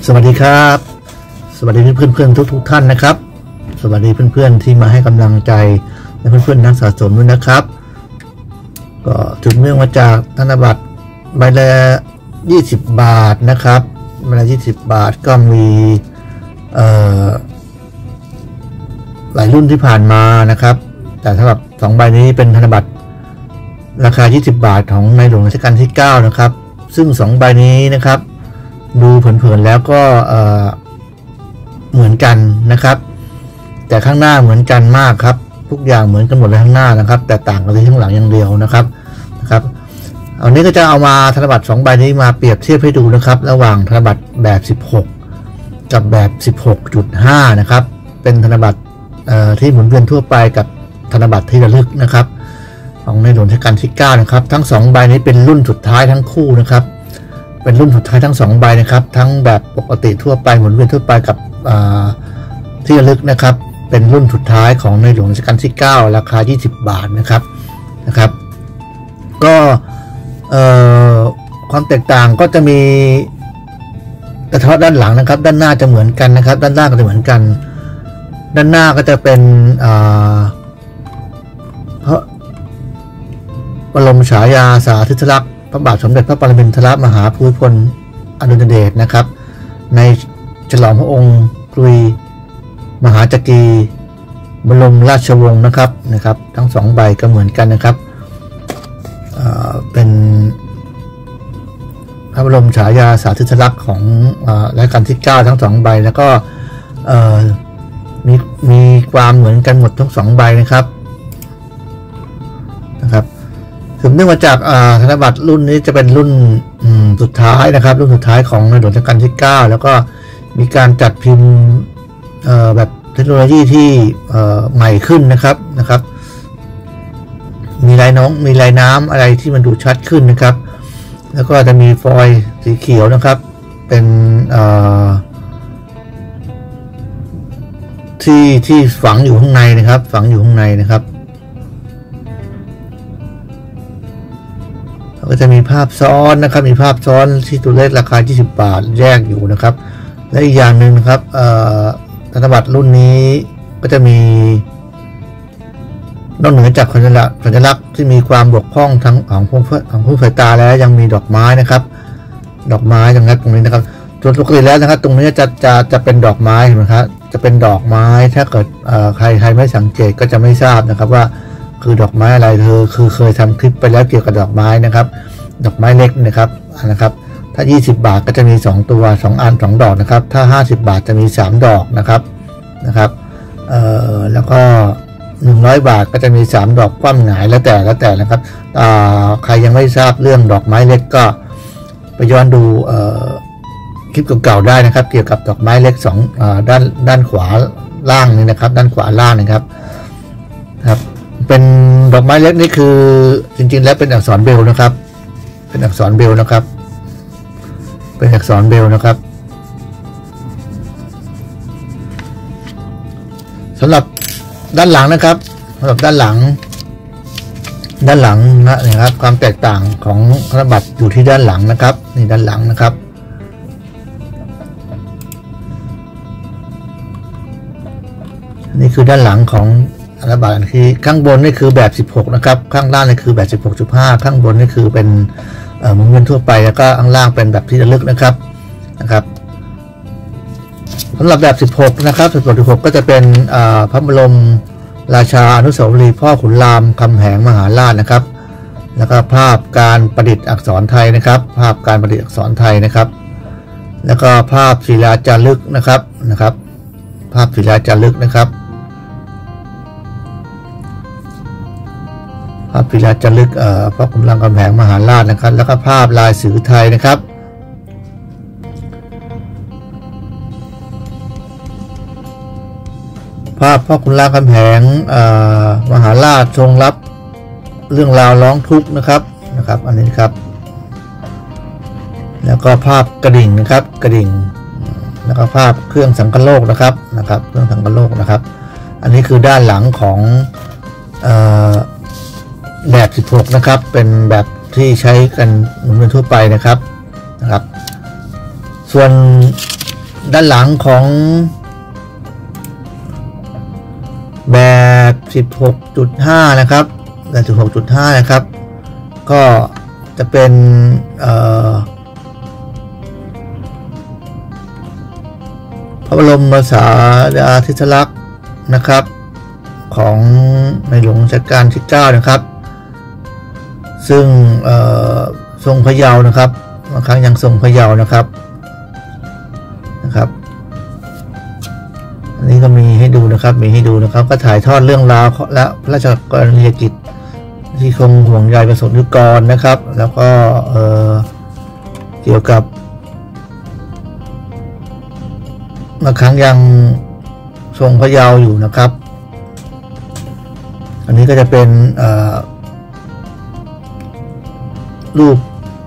สวัสดีครับสวัสดีเพื่อนๆทุกท่านนะครับสวัสดีเพื่อนๆที่มาให้กำลังใจและเพื่อนๆนักสะสมด้วยนะครับก็ถึงเนื่องมาจากธนบัตรใบละ20 บาทนะครับใบละ20 บาทก็มีหลายรุ่นที่ผ่านมานะครับแต่สำหรับ2ใบนี้เป็นธนบัตรราคา20 บาทของในหลวงรัชกาลที่9นะครับซึ่ง2ใบนี้นะครับดูเผินๆแล้วก็เหมือนกันนะครับแต่ข้างหน้าเหมือนกันมากครับทุกอย่างเหมือนกันหมดเลยข้างหน้านะครับแต่ต่างกันที่ข้างหลังอย่างเดียวนะครับอันนี้ก็จะเอามาธนบัตร2ใบนี้มาเปรียบเทียบให้ดูนะครับระหว่างธนบัตรแบบ16กับแบบ 16.5 นะครับเป็นธนบัตรที่หมุนเวียนทั่วไปกับธนบัตรที่ระลึกนะครับของในหลวงรัชกาลที่9นะครับทั้ง2ใบนี้เป็นรุ่นสุดท้ายทั้งคู่นะครับเป็นรุ่นสุดท้ายทั้ง2ใบนะครับทั้งแบบปกติทั่วไปหมุนเวียนทั่วไปกับที่ระลึกนะครับเป็นรุ่นสุดท้ายของในหลวงรัชกาลที่9ราคา20 บาทนะครับก็ความแตกต่างก็จะมีเฉพาะด้านหลังนะครับด้านหน้าจะเหมือนกันนะครับด้านล่างก็จะเหมือนกันด้านหน้าก็จะเป็นพระบรมฉายาสาธิสลักษณ์พระบาทสมเด็จพระปรมินทรมหาภูมิพลอดุลยเดชนะครับในฉลองพระองค์กรุยมหาจักรีบรมราชวงศ์นะครับทั้ง2ใบก็เหมือนกันนะครับเป็นพระบรมฉายาสาธิสลักษณ์ของรัชกาลที่9ทั้ง2ใบแล้วก็มีความเหมือนกันหมดทั้ง2ใบนะครับถึงเนื่องมาจากธนบัตรรุ่นนี้จะเป็นรุ่นสุดท้ายนะครับรุ่นสุดท้ายของในหลวงรัชกาลที่9แล้วก็มีการจัดพิมพ์แบบเทคโนโลยีที่ใหม่ขึ้นนะครับมีลายน้ำอะไรที่มันดูชัดขึ้นนะครับแล้วก็จะมีฟอยล์สีเขียวนะครับเป็นที่ฝังอยู่ข้างในนะครับก็จะมีภาพซ้อนนะครับมีภาพซ้อนที่ตัวเลขราคา20 บาทแยกอยู่นะครับและอีกอย่างหนึ่งนะครับธนบัตรรุ่นนี้ก็จะมีนอกเหนือจากสัญลักษณ์ที่มีความบกพร่องทั้งของผู้สายตาแล้วยังมีดอกไม้นะครับดอกไม้ตรงนี้นะครับส่วนปกติแล้วนะครับตรงนี้จะเป็นดอกไม้เห็นไหมครับจะเป็นดอกไม้ถ้าเกิดใครไม่สังเกตก็จะไม่ทราบนะครับว่าคือดอกไม้อะไรคือเคยทำคลิปไปแล้วเกี่ยวกับดอกไม้นะครับดอกไม้เล็กนะครับถ้า20 บาทก็จะมี2ตัว2อัน2ดอกนะครับถ้า50 บาทจะมี3ดอกนะครับแล้วก็100 บาทก็จะมี3ดอกคว่ำหงายแล้วแต่นะครับใครยังไม่ทราบเรื่องดอกไม้เล็กก็ไปย้อนดูคลิปเก่าๆได้นะครับเกี่ยวกับดอกไม้เล็กด้านขวาล่างนี่นะครับด้านขวาล่างนะครับเป็นดอกไม้เล็กนี่คือจริงๆแล้วเป็นอักษรเบรลล์นะครับเป็นอักษรเบรลล์นะครับสำหรับด้านหลังนะครับสำหรับด้านหลังนะครับความแตกต่างของธนบัตรอยู่ที่ด้านหลังนะครับนี่ด้านหลังนะครับนี่คือด้านหลังของธนบัตรที่ข้างบนนี่คือแบบ16นะครับข้างล่างนี่คือแบบ 16.5 ข้างบนนี่คือเป็นหมุนเวียนทั่วไปแล้วก็ข้างล่างเป็นแบบที่ระลึกนะครับสำหรับแบบ16นะครับ16ก็จะเป็นพระบรมราชาอนุสาวรีย์พ่อขุนรามคำแหงมหาราชนะครับแล้วก็ภาพการประดิษฐ์อักษรไทยนะครับภาพการประดิษฐ์อักษรไทยนะครับแล้วก็ภาพศิลาจารึกนะครับภาพศิลาจารึกนะครับภาพศิลาจารึกพระขุนรามคำแหงมหาราชนะครับแล้วก็ภาพลายสื่อไทยนะครับภาพพ่อขุนรามคำแหงมหาราชทรงรับเรื่องราวร้องทุกข์นะครับอันนี้ครับแล้วก็ภาพกระดิ่งนะครับแล้วก็ภาพเครื่องสังคโลกนะครับเครื่องสังคโลกนะครับอันนี้คือด้านหลังของแบบ16นะครับเป็นแบบที่ใช้กันหมุนเวียนทั่วไปนะครับส่วนด้านหลังของแบบ 16.5 นะครับแบบ 16.5 นะครับก็จะเป็นพระบรมสารีริกธาตุนะครับของในหลวงรัชกาลที่ 9นะครับซึ่งทรงพระเยาว์นะครับบางครั้งยังทรงพระเยาว์นะครับอันนี้ก็มีให้ดูนะครับก็ถ่ายทอดเรื่องราวและพระราชกรณียกิจที่ทรงห่วงใยประสบนิกรนะครับแล้วก็เกี่ยวกับบางครั้งยังทรงพระเยาว์อยู่นะครับอันนี้ก็จะเป็นรูป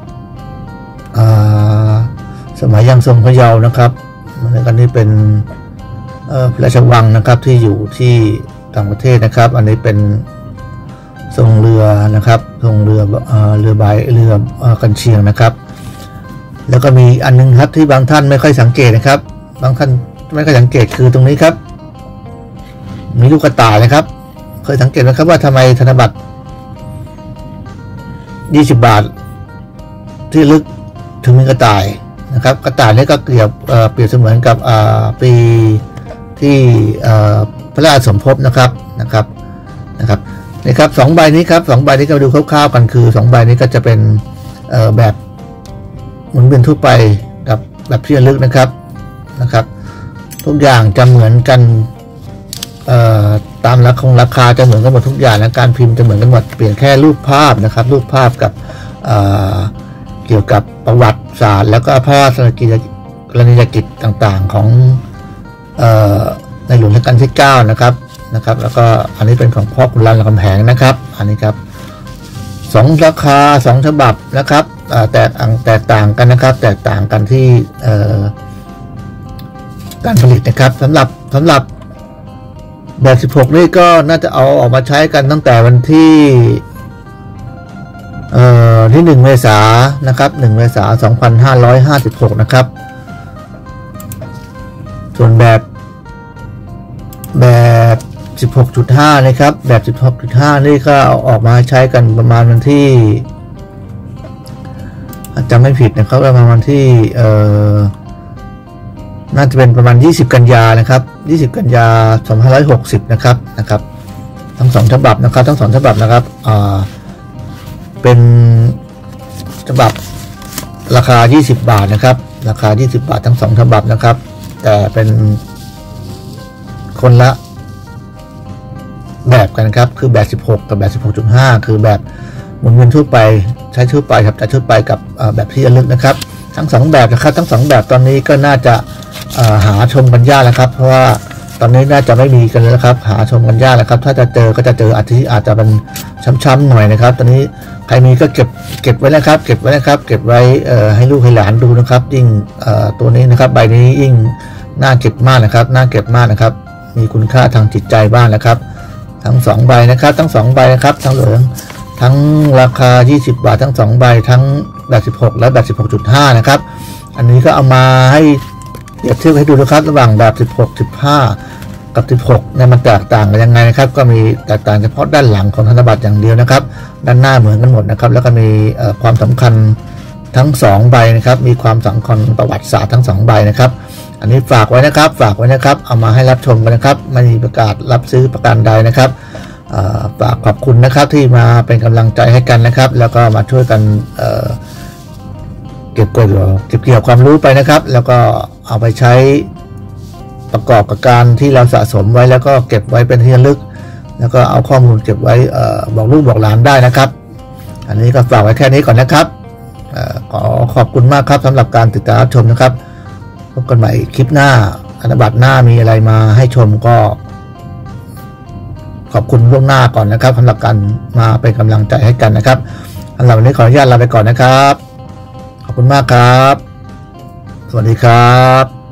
สมัยยังทรงพระเยาว์นะครับในกันนี้เป็นพระราชวังนะครับที่อยู่ที่ต่างประเทศนะครับอันนี้เป็นทรงเรือนะครับทรงเรือใบเรือกันเชียงนะครับแล้วก็มีอันนึงครับที่บางท่านไม่ค่อยสังเกตนะครับบางท่านไม่ค่อยสังเกตคือตรงนี้ครับมีลูกกระต่ายนะครับเคยสังเกตไหมครับว่าทำไมธนบัตร20 บาทที่ลึกถึงมีกระต่ายนะครับกระต่ายนี่ก็เปรียบเสมือนกับปีที่พระราชสมภพนะครับนี่ครับ2 ใบนี้ครับ2 ใบนี้ก็ดูคร่าวๆกันคือ2 ใบนี้ก็จะเป็นแบบหมุนเวียนทั่วไปกับแบบที่ระลึกนะครับทุกอย่างจะเหมือนกันตามราคาจะเหมือนกันหมดทุกอย่างและการพิมพ์จะเหมือนกันหมดเปลี่ยนแค่รูปภาพนะครับรูปภาพกับเกี่ยวกับประวัติศาสตร์แล้วก็พระราชกรณียกิจต่างๆของในหลวงรัชกาลที่ 9นะครับแล้วก็อันนี้เป็นของพ่อขุนรามคำแหงนะครับอันนี้ครับ2 ราคา2 ฉบับนะครับแตกต่างกันนะครับแตกต่างกันที่การผลิตนะครับสำหรับแบบ16นี่ก็น่าจะเอาออกมาใช้กันตั้งแต่วันที่1 เมษายนนะครับ1 เมษายน 2556นะครับส่วนแบบ 16.5 นะครับแบบ 16.5 นี่ก็เอาออกมาใช้กันประมาณวันที่จำไม่ผิดนะครับประมาณวันที่น่าจะเป็นประมาณ20 กันยานะครับ20 กันยา 2560นะครับทั้ง2 ฉบับนะครับทั้ง2 ฉบับนะครับเป็นฉบับราคา20 บาทนะครับราคา20 บาททั้ง2 ฉบับนะครับแต่เป็นคนละแบบกันครับคือแบบ16กับแบบ 16.5 คือแบบหมุนเวียนทั่วไปใช้ทั่วไปครับแต่ทั่วไปกับแบบที่ระลึกนะครับทั้ง2 แบบนะครับทั้ง2 แบบตอนนี้ก็น่าจะหาชมกันยากแล้วครับเพราะว่าตอนนี้น่าจะไม่มีกันแล้วครับหาชมกันยากแล้วครับถ้าจะเจอก็จะเจออาจจะเป็นช้ำๆหน่อยนะครับตอนนี้ใครมีก็เก็บไว้นะครับเก็บไว้ให้ลูกให้หลานดูนะครับยิ่งตัวนี้นะครับใบนี้ยิ่งน่าเก็บมากนะครับมีคุณค่าทางจิตใจบ้างนะครับทั้ง2 ใบนะครับทั้ง2 ใบนะครับทั้งเหลืองทั้งราคา20 บาททั้ง2 ใบทั้งแบบ16และแบบ 16.5 นะครับอันนี้ก็เอามาให้เปรียบเทียบให้ดูนะครับระหว่างแบบ16 15กับ16เนี่ยมันแตกต่างกันยังไงนะครับก็มีแตกต่างเฉพาะด้านหลังของธนบัตรอย่างเดียวนะครับด้านหน้าเหมือนกันหมดนะครับแล้วก็มีความสำคัญทั้ง2 ใบนะครับมีความสำคัญประวัติศาสตร์ทั้ง2 ใบนะครับอันนี้ฝากไว้นะครับเอามาให้รับชมกันนะครับไม่มีประกาศรับซื้อประกันใดนะครับฝากขอบคุณนะครับที่มาเป็นกำลังใจให้กันนะครับแล้วก็มาช่วยกันเก็บเกี่ยวความรู้ไปนะครับแล้วก็เอาไปใช้ประกอบกับการที่เราสะสมไว้แล้วก็เก็บไว้เป็นที่ระลึกแล้วก็เอาข้อมูลเก็บไว้บอกลูกบอกหลานได้นะครับอันนี้ก็ฝากไว้แค่นี้ก่อนนะครับขอขอบคุณมากครับสำหรับการติดตามรับชมนะครับพบกันใหม่คลิปหน้าธนบัตรหน้ามีอะไรมาให้ชมก็ขอบคุณล่วงหน้าก่อนนะครับสำหรับการมาเป็นกำลังใจให้กันนะครับสำหรับวันนี้ขออนุญาตลาไปก่อนนะครับขอบคุณมากครับสวัสดีครับ